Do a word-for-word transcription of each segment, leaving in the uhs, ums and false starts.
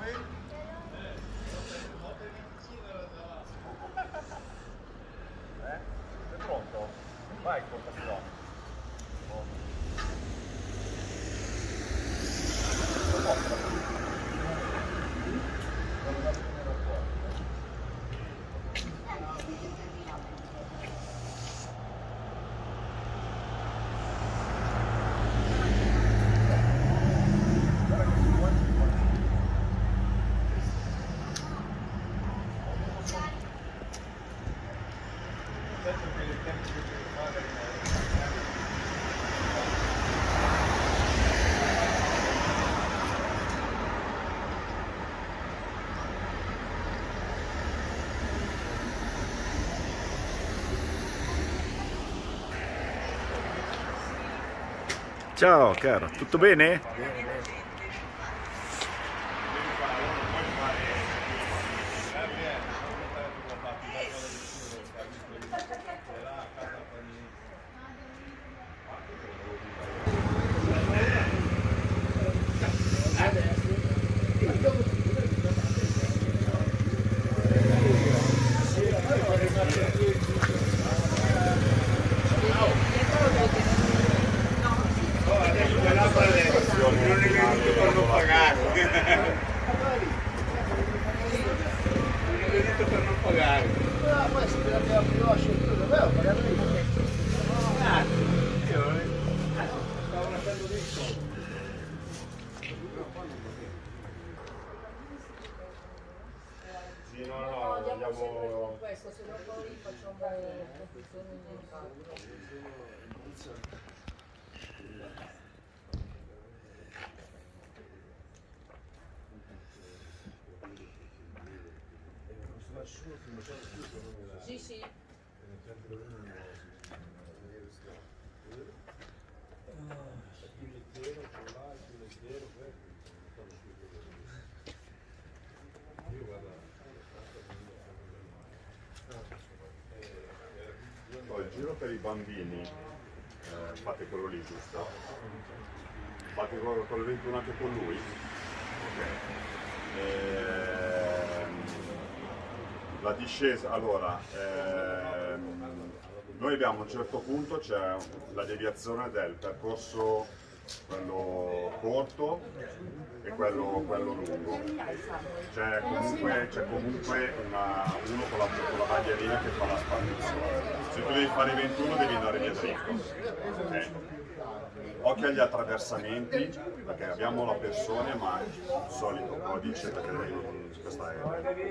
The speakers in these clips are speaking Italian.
Eh? Sei pronto? Vai, contazione. Ciao caro, tutto bene? Non è venuto per non pagare. Non è venuto per non pagare. Ah, poi se l'abbiamo più a scelto, dov'è? Pagare io. Grazie. Io stavo lasciando dei soldi. Sì, no, no, andiamo... Questo, se no poi facciamo conclusione di Sì, sì. Poi il giro per i bambini, eh, fate quello lì, giusto? Fate quello con il ventuno anche con lui? Ok. Ehm, la discesa, allora, ehm, noi abbiamo a un certo punto c'è la deviazione del percorso, quello corto e quello, quello lungo. C'è comunque, c'è comunque una, uno con la, con la bandierina che fa la spartizione. Se tu devi fare ventuno devi andare via dritto. Okay? Occhio agli attraversamenti, perché abbiamo la persona, ma il solito codice, perché questa è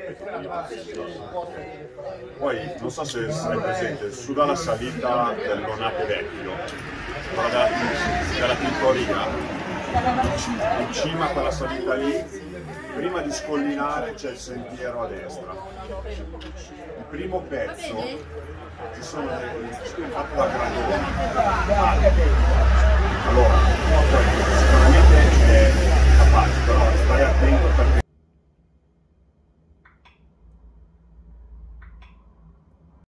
poi non so se sai presente, su dalla salita del Lonate Vecchio, della, della Tintoria, in cima a quella salita lì, prima di scollinare c'è il sentiero a destra. Il primo pezzo ci sono dei fatto da gradoni. Allora,